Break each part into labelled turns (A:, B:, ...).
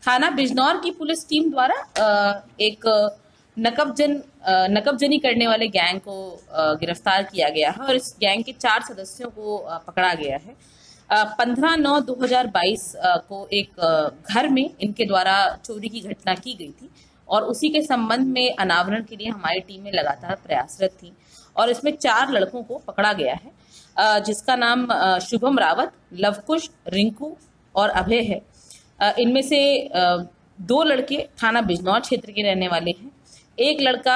A: थाना बिजनौर की police team द्वारा एक नकबजनी करने वाले गैंग को गिरफ्तार किया गया है और इस गैंग के 4 सदस्यों को पकड़ा गया है। 15/9/2022 को एक घर में इनके द्वारा चोरी की घटना की गई थी और उसी के संबंध में अनावरण के लिए हमारी टीमें लगातार प्रयासरत थी और इसमें 4 लड़कों को पकड़ा गया है, जिसका नाम शुभम रावत, लवकुश, रिंकू और अभय है। इनमें से 2 लड़के थाना बिजनौर क्षेत्र के रहने वाले हैं। एक लड़का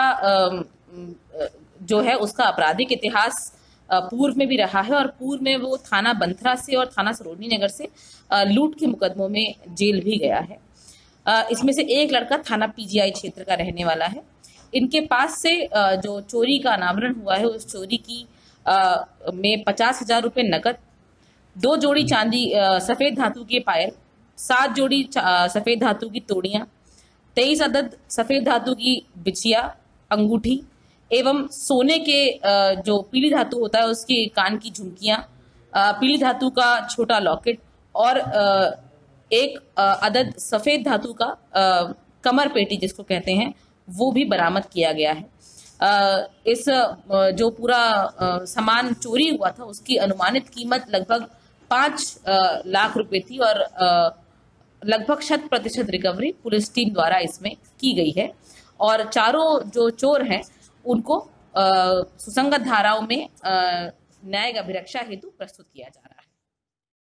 A: जो है उसका आपराधिक इतिहास पूर्व में भी रहा है और पूर्व में वो थाना बंथरा से और थाना सरोजनी नगर से लूट के मुकदमों में जेल भी गया है। इसमें से एक लड़का थाना पीजीआई क्षेत्र का रहने वाला है। इनके पास से जो चोरी का अनावरण हुआ है उस चोरी की में 50,000 रुपये नकद, 2 जोड़ी चांदी सफेद धातु के पायल, 7 जोड़ी सफेद धातु की तोड़ियां, 23 अदद सफेद धातु की बिछिया, अंगूठी एवं सोने के जो पीली धातु होता है उसके कान की झुमकियां, पीली धातु का छोटा लॉकेट और एक अदद सफेद धातु का कमर पेटी जिसको कहते हैं वो भी बरामद किया गया है। इस जो पूरा सामान चोरी हुआ था उसकी अनुमानित कीमत लगभग 5 लाख रुपए थी और लगभग 100% रिकवरी पुलिस टीम द्वारा इसमें की गई है और चारों जो चोर हैं उनको सुसंगत धाराओं में न्यायिक अभिरक्षा हेतु प्रस्तुत किया जाए।